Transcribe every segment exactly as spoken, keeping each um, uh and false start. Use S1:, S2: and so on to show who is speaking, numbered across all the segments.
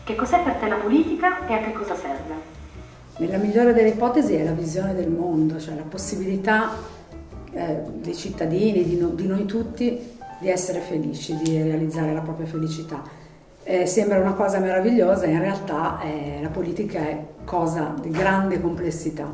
S1: Che cos'è per te la politica e a che cosa serve?
S2: Nella migliore delle ipotesi è la visione del mondo, cioè la possibilità eh, dei cittadini, di, no, di noi tutti, di essere felici, di realizzare la propria felicità. Eh, sembra una cosa meravigliosa, in realtà eh, la politica è cosa di grande complessità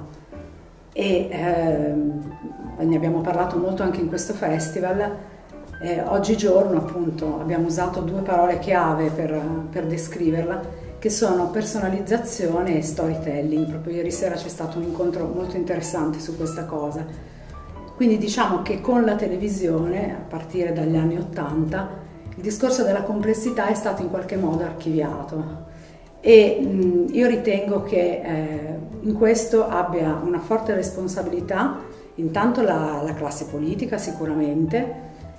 S2: e eh, ne abbiamo parlato molto anche in questo festival. Eh, oggigiorno appunto abbiamo usato due parole chiave per, per descriverla, che sono personalizzazione e storytelling. Proprio ieri sera c'è stato un incontro molto interessante su questa cosa. Quindi diciamo che con la televisione, a partire dagli anni ottanta, il discorso della complessità è stato in qualche modo archiviato e mh, io ritengo che eh, in questo abbia una forte responsabilità intanto la, la classe politica sicuramente,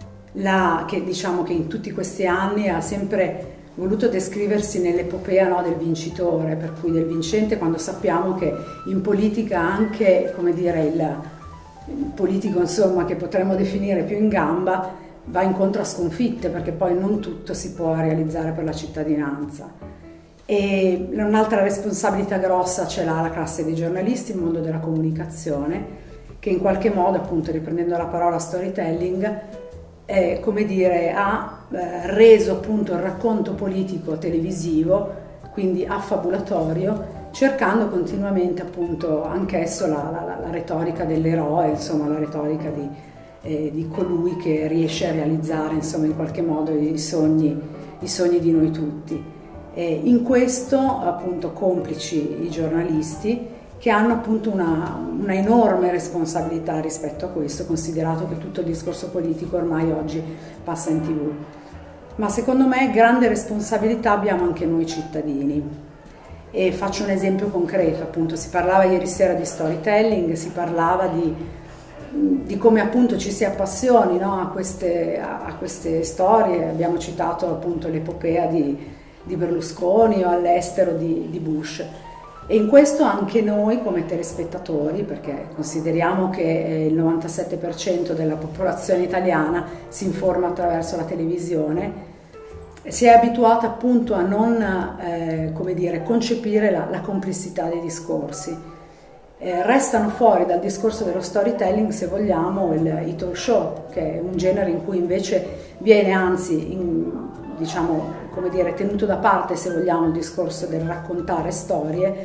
S2: la, che diciamo che in tutti questi anni ha sempre voluto descriversi nell'epopea, no, del vincitore, per cui del vincente, quando sappiamo che in politica anche, come dire, il, il politico insomma che potremmo definire più in gamba va incontro a sconfitte, perché poi non tutto si può realizzare per la cittadinanza. E un'altra responsabilità grossa ce l'ha la classe dei giornalisti, il mondo della comunicazione, che in qualche modo, appunto riprendendo la parola storytelling, eh, come dire, ha eh, reso appunto il racconto politico televisivo, quindi affabulatorio, cercando continuamente appunto anch'esso la, la, la retorica dell'eroe, insomma la retorica di Eh, di colui che riesce a realizzare insomma in qualche modo i sogni, i sogni di noi tutti. E in questo appunto complici i giornalisti, che hanno appunto una, una enorme responsabilità rispetto a questo, considerato che tutto il discorso politico ormai oggi passa in tv. Ma secondo me grande responsabilità abbiamo anche noi cittadini. E faccio un esempio concreto, appunto si parlava ieri sera di storytelling, si parlava di di come appunto ci si appassioni, no, a, queste, a queste storie. Abbiamo citato appunto l'epopea di, di Berlusconi o all'estero di, di Bush, e in questo anche noi come telespettatori, perché consideriamo che il novantasette per cento della popolazione italiana si informa attraverso la televisione, si è abituata appunto a non eh, come dire, concepire la, la complessità dei discorsi. Eh, restano fuori dal discorso dello storytelling, se vogliamo, il, i talk show, che è un genere in cui invece viene anzi in, diciamo, come dire, tenuto da parte, se vogliamo, il discorso del raccontare storie,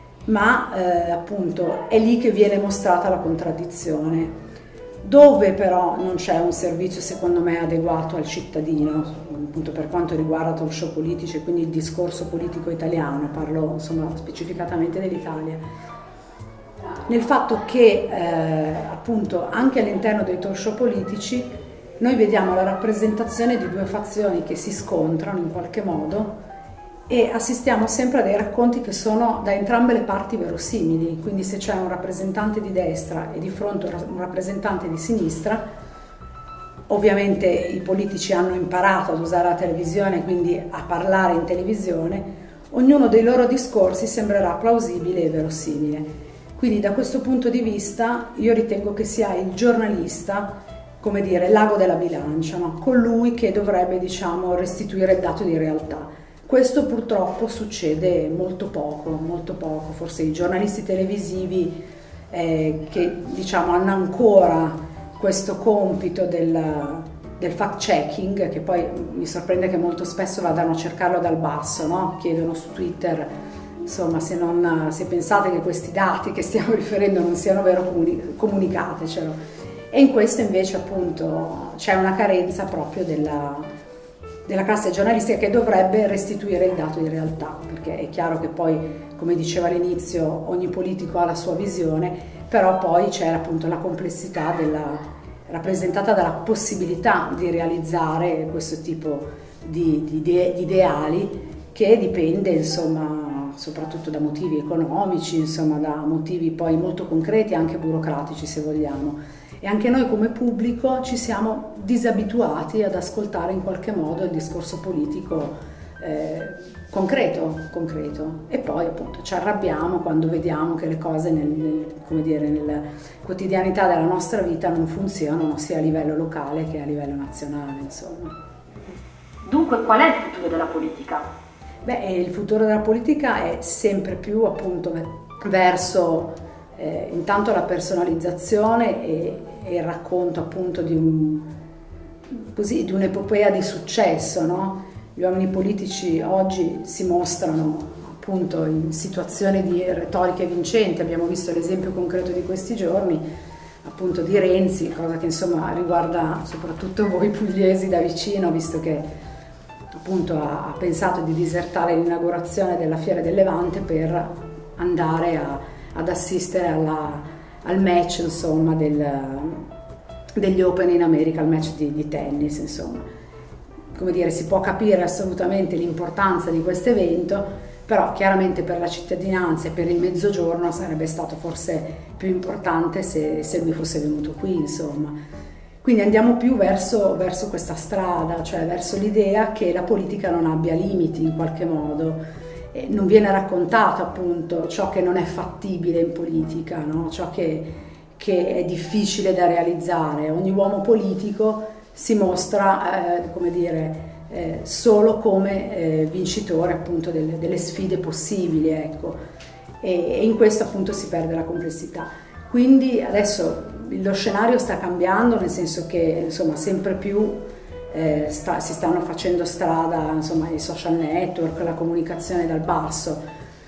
S2: ma eh, appunto è lì che viene mostrata la contraddizione, dove però non c'è un servizio secondo me adeguato al cittadino, appunto per quanto riguarda talk show politici e quindi il discorso politico italiano, parlo insomma specificatamente dell'Italia. Nel fatto che eh, appunto anche all'interno dei talk show politici noi vediamo la rappresentazione di due fazioni che si scontrano in qualche modo e assistiamo sempre a dei racconti che sono da entrambe le parti verosimili. Quindi se c'è un rappresentante di destra e di fronte un rappresentante di sinistra, ovviamente i politici hanno imparato ad usare la televisione, quindi a parlare in televisione, ognuno dei loro discorsi sembrerà plausibile e verosimile. Quindi da questo punto di vista io ritengo che sia il giornalista, come dire, l'ago della bilancia, no? Colui che dovrebbe, diciamo, restituire il dato di realtà. Questo purtroppo succede molto poco, molto poco. Forse i giornalisti televisivi eh, che diciamo hanno ancora questo compito del, del fact-checking, che poi mi sorprende che molto spesso vadano a cercarlo dal basso, no? Chiedono su Twitter, insomma, se, non, se pensate che questi dati che stiamo riferendo non siano vero, comuni, comunicatecelo. E in questo invece appunto c'è una carenza proprio della, della classe giornalistica, che dovrebbe restituire il dato di realtà, perché è chiaro che poi, come diceva all'inizio, ogni politico ha la sua visione, però poi c'è appunto la complessità della, rappresentata dalla possibilità di realizzare questo tipo di, di, di ideali, che dipende insomma soprattutto da motivi economici, insomma da motivi poi molto concreti, anche burocratici se vogliamo. E anche noi come pubblico ci siamo disabituati ad ascoltare in qualche modo il discorso politico eh, concreto, concreto. E poi appunto ci arrabbiamo quando vediamo che le cose nel, nel, come dire, nella quotidianità della nostra vita non funzionano sia a livello locale che a livello nazionale, insomma.
S1: Dunque qual è il futuro della politica?
S2: Beh, il futuro della politica è sempre più appunto verso eh, intanto la personalizzazione e, e il racconto appunto di un, così, di un'epopea di successo, no? Gli uomini politici oggi si mostrano appunto in situazioni di retoriche vincenti, abbiamo visto l'esempio concreto di questi giorni, appunto di Renzi, cosa che insomma riguarda soprattutto voi pugliesi da vicino, visto che appunto ha, ha pensato di disertare l'inaugurazione della Fiera del Levante per andare a, ad assistere alla, al match insomma del, degli Open in America, al match di, di tennis insomma. Come dire, si può capire assolutamente l'importanza di questo evento, però chiaramente per la cittadinanza e per il mezzogiorno sarebbe stato forse più importante se, se lui fosse venuto qui, insomma. Quindi andiamo più verso, verso questa strada, cioè verso l'idea che la politica non abbia limiti in qualche modo. E non viene raccontato appunto ciò che non è fattibile in politica, no? Ciò che, che è difficile da realizzare. Ogni uomo politico si mostra, eh, come dire, eh, solo come eh, vincitore appunto delle, delle sfide possibili, ecco. E, e in questo appunto si perde la complessità. Quindi adesso lo scenario sta cambiando, nel senso che insomma sempre più eh, sta, si stanno facendo strada insomma i social network, la comunicazione dal basso.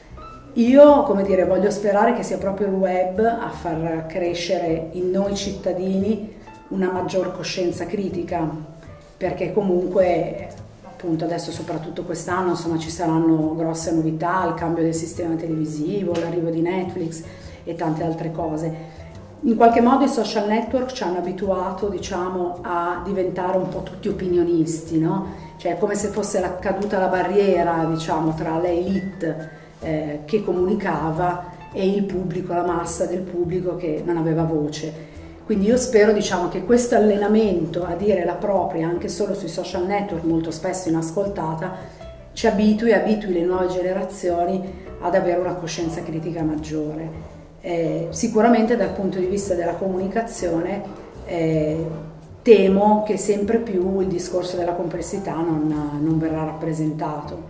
S2: Io, come dire, voglio sperare che sia proprio il web a far crescere in noi cittadini una maggior coscienza critica, perché comunque appunto adesso soprattutto quest'anno insomma ci saranno grosse novità, il cambio del sistema televisivo, l'arrivo di Netflix e tante altre cose. In qualche modo i social network ci hanno abituato, diciamo, a diventare un po' tutti opinionisti, no? Cioè è come se fosse la, caduta la barriera, diciamo, tra l'elite eh, che comunicava e il pubblico, la massa del pubblico che non aveva voce. Quindi io spero, diciamo, che questo allenamento a dire la propria, anche solo sui social network, molto spesso inascoltata, ci abitui, abitui le nuove generazioni ad avere una coscienza critica maggiore. Eh, sicuramente dal punto di vista della comunicazione eh, temo che sempre più il discorso della complessità non, non verrà rappresentato.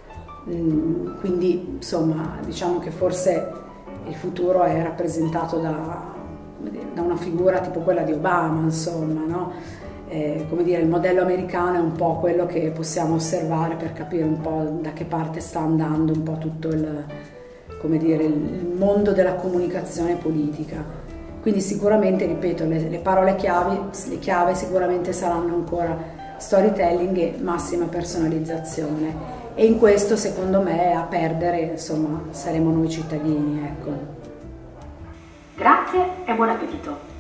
S2: Mm, quindi, insomma, diciamo che forse il futuro è rappresentato da... da una figura tipo quella di Obama, insomma, no? Eh, come dire, il modello americano è un po' quello che possiamo osservare per capire un po' da che parte sta andando un po' tutto il, come dire, il mondo della comunicazione politica. Quindi sicuramente, ripeto, le, le parole chiave, le chiave sicuramente saranno ancora storytelling e massima personalizzazione, e in questo secondo me a perdere insomma saremo noi cittadini, ecco.
S1: Grazie e buon appetito!